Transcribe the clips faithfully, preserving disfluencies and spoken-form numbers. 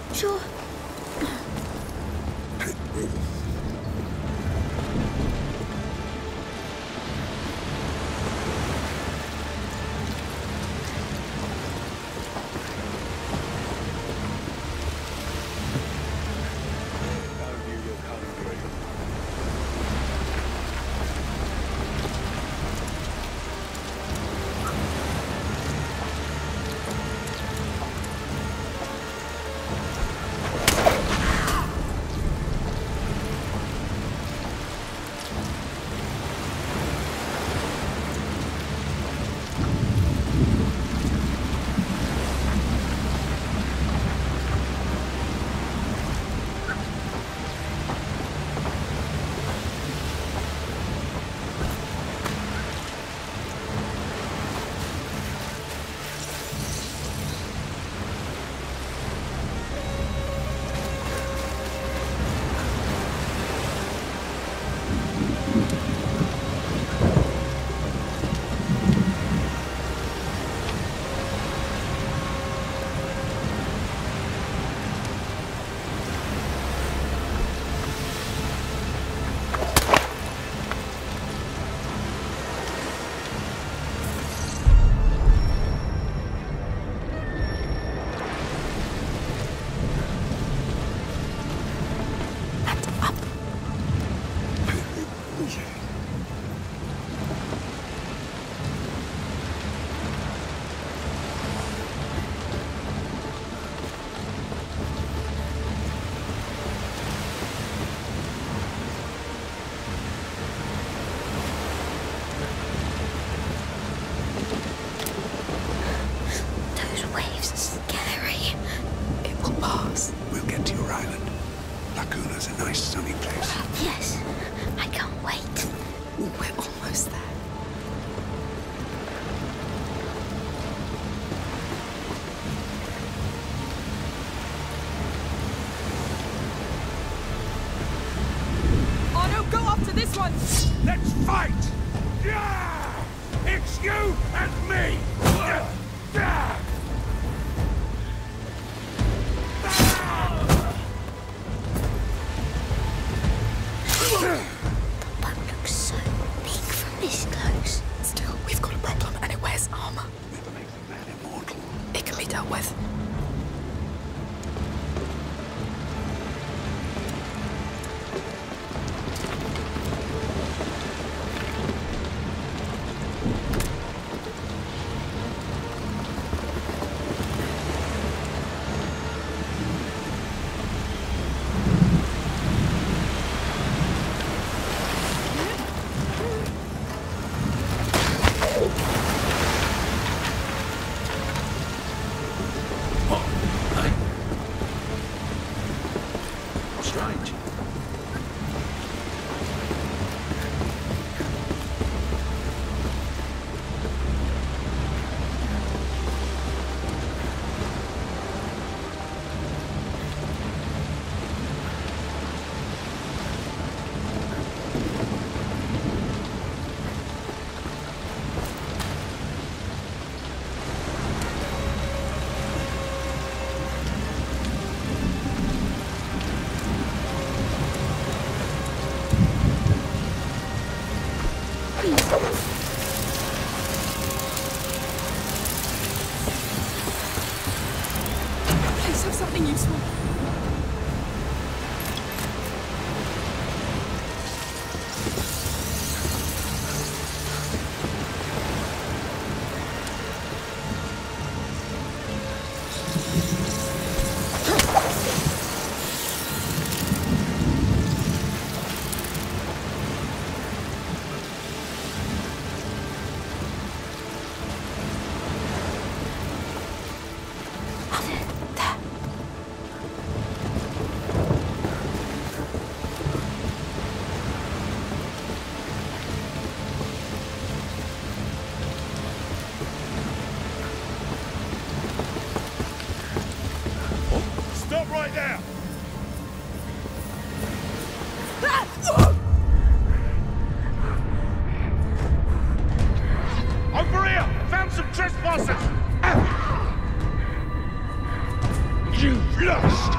Sure. Let's fight! Yeah! It's you and me! Yeah! The boat looks so big from this close. Still, we've got a problem and it wears armor. Never makes a man immortal. It can be dealt with. Strange. Please have something useful. Stop right there! Over here! Found some trespassers! You blood! first.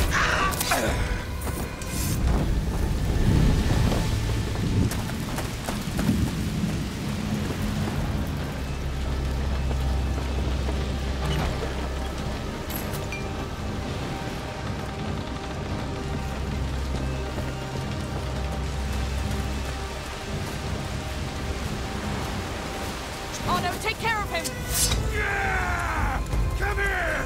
Oh no, take care of him! Yeah! Come here!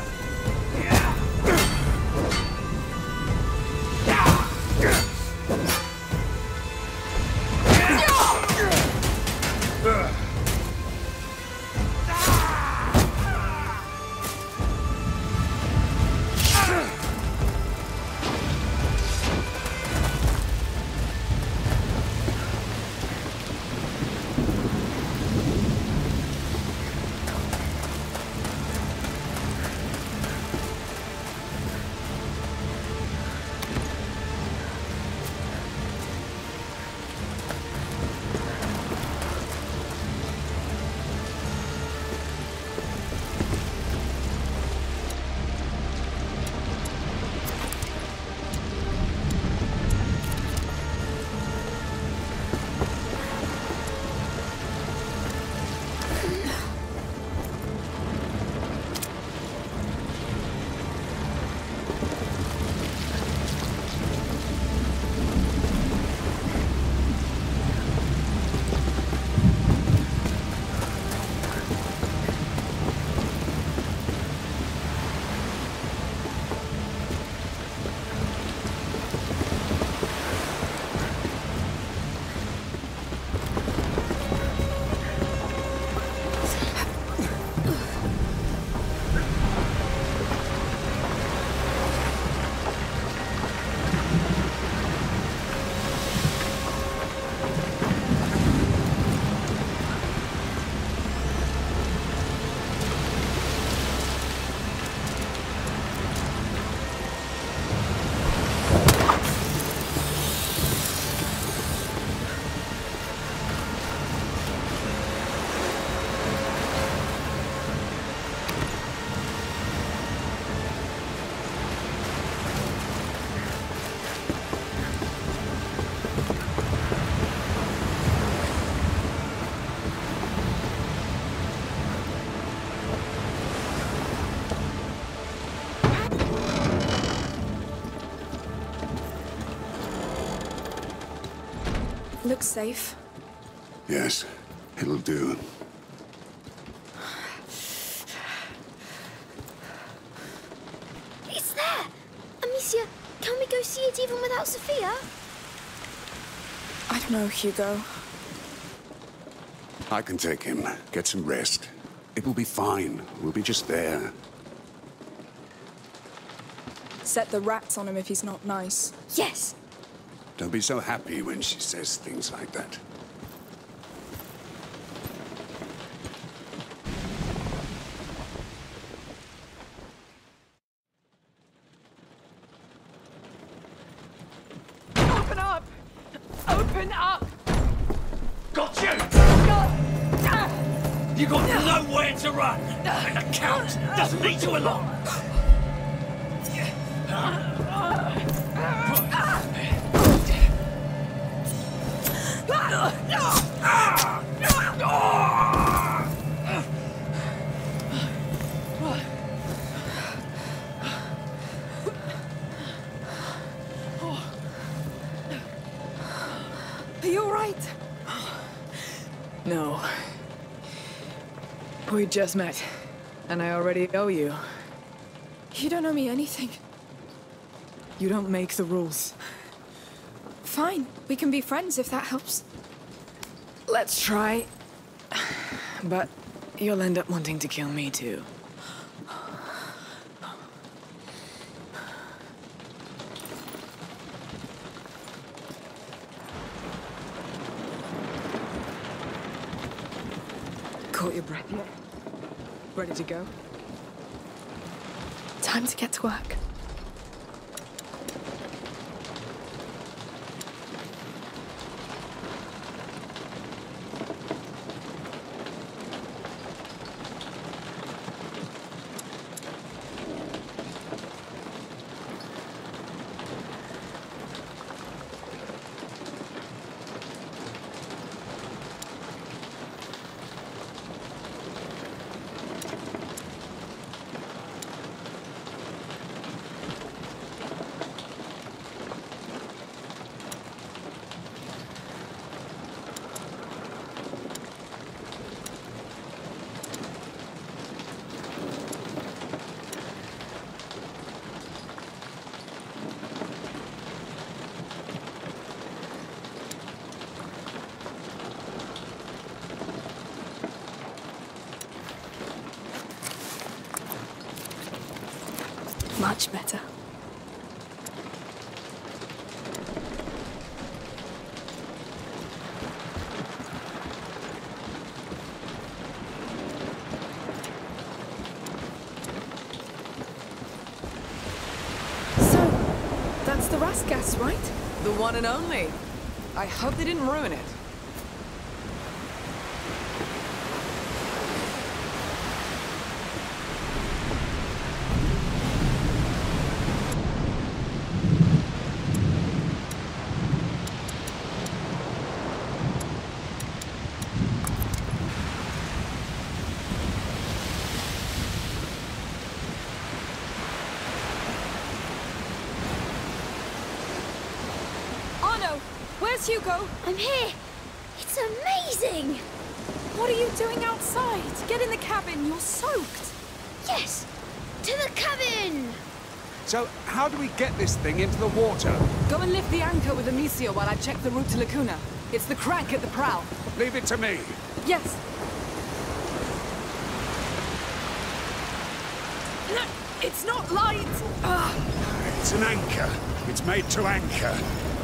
Looks safe. Yes, it'll do. It's there! Amicia, can we go see it even without Sophia? I don't know, Hugo. I can take him. Get some rest. It will be fine. We'll be just there. Set the rats on him if he's not nice. Yes! Don't be so happy when she says things like that. Open up! Open up! Got you! You got nowhere to run! And the Count doesn't need you along! Are you alright? No. We just met, and I already owe you. You don't owe me anything. You don't make the rules. Fine, we can be friends if that helps. Let's try. But you'll end up wanting to kill me too. Caught your breath yet? Ready to go? Time to get to work. much better. So, that's the Rasgas, right? The one and only. I hope they didn't ruin it. Arno, where's Hugo? I'm here. It's amazing. What are you doing outside? Get in the cabin, you're soaked. Yes, to the cabin. So, how do we get this thing into the water? Go and lift the anchor with Amicia while I check the route to Lacuna. It's the crank at the prow. Leave it to me. Yes. No, it's not light. Ah, It's an anchor. It's made to anchor.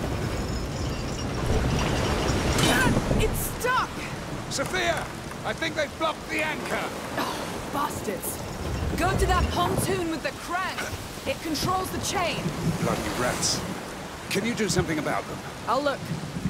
ah, it's stuck. Sophia! I think they've blocked the anchor. Oh, bastards. Go to that pontoon with the crank. It controls the chain. Bloody rats. Can you do something about them? I'll look.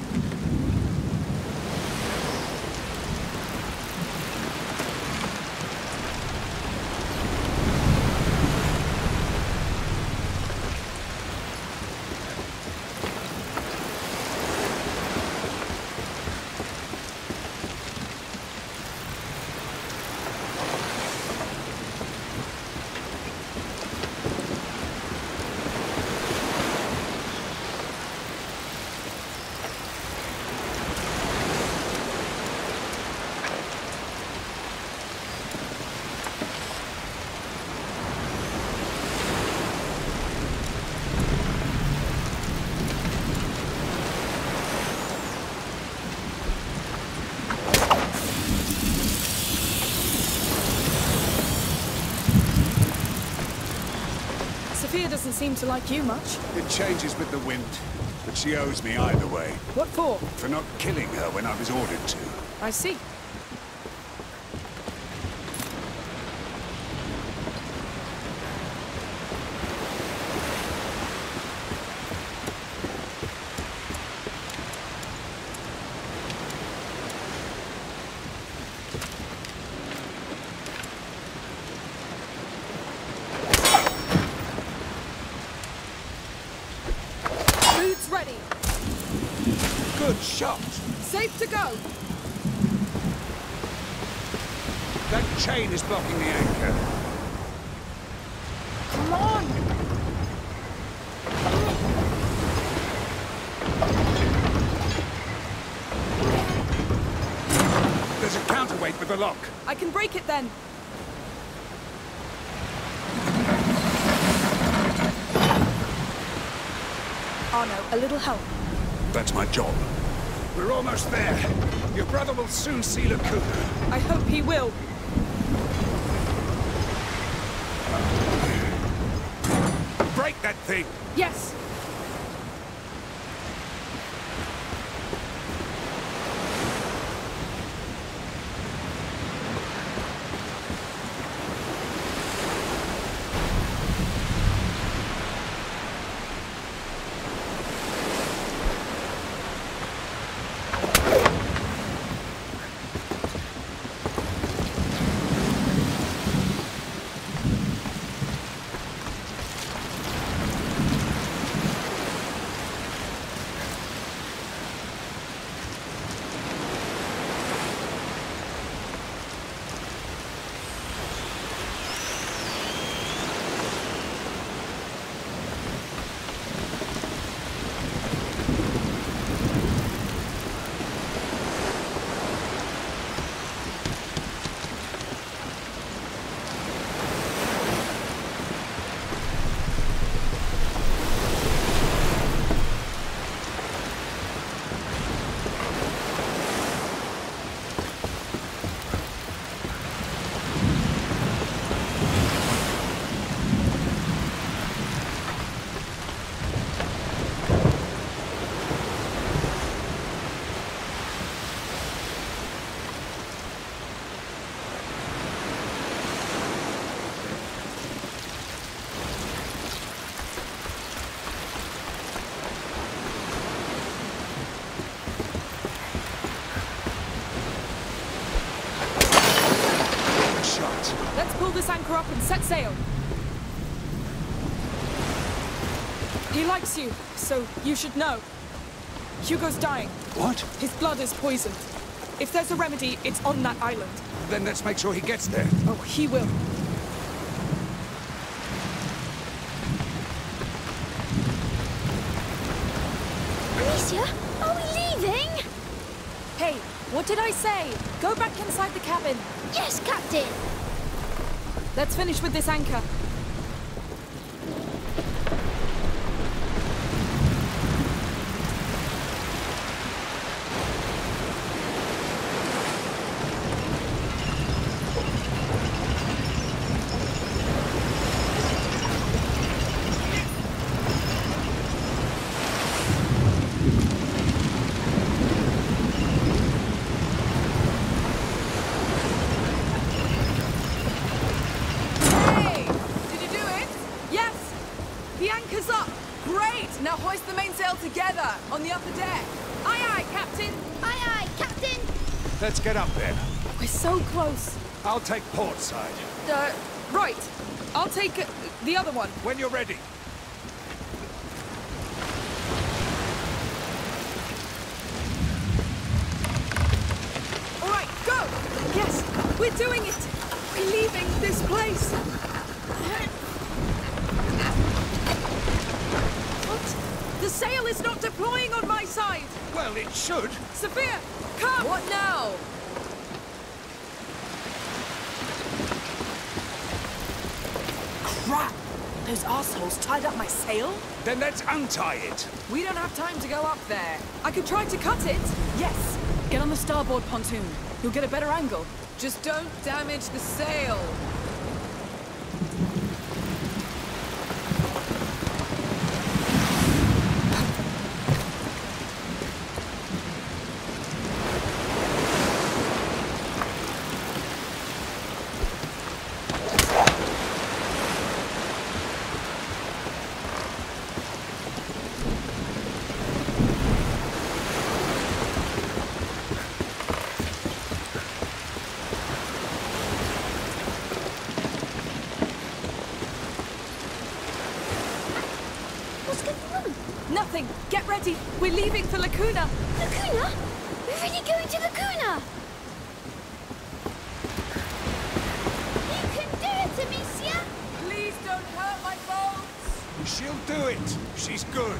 Sophia doesn't seem to like you much. It changes with the wind, but she owes me either way. What for? For not killing her when I was ordered to. I see. Boots ready. Good shot! Safe to go. That chain is blocking the anchor. Come on. There's a counterweight with the lock. I can break it then. Arno, a little help. That's my job. We're almost there. Your brother will soon see Lacuna. I hope he will. Break that thing! Yes. this anchor up and set sail. He likes you, so you should know. Hugo's dying. What? His blood is poisoned. If there's a remedy, it's on that island. Then let's make sure he gets there. Oh, he will. Amicia, are we leaving? Hey, what did I say? Go back inside the cabin. Yes, Captain. Let's finish with this anchor. Now hoist the mainsail together on the upper deck. Aye, aye, Captain. Aye, aye, Captain. Let's get up there. We're so close. I'll take port side. Uh, right. I'll take uh, the other one. When you're ready. All right, go. Yes, we're doing it. We're leaving this place. The sail is not deploying on my side! Well, it should. Sophia, come! What now? Crap! Those assholes tied up my sail? Then let's untie it. We don't have time to go up there. I could try to cut it. Yes! Get on the starboard pontoon. You'll get a better angle. Just don't damage the sail. What's going on? Nothing. Get ready. We're leaving for Lacuna. Lacuna? We're really going to Lacuna? You can do it, Amicia! Please don't hurt my boats! She'll do it. She's good.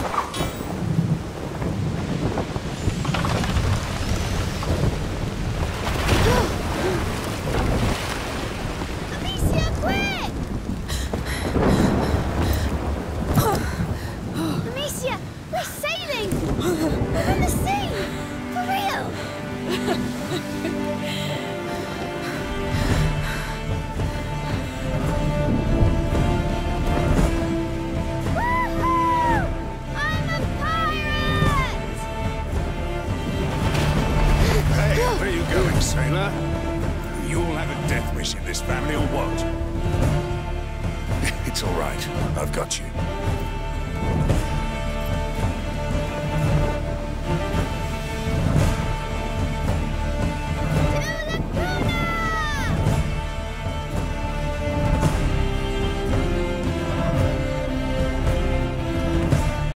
Amicia, quick! Amicia, we're sailing! We're in the sea! For real! Woohoo! I'm a pirate! Hey, where you going, sailor? You all have a death wish in this family or what? It's all right. I've got you.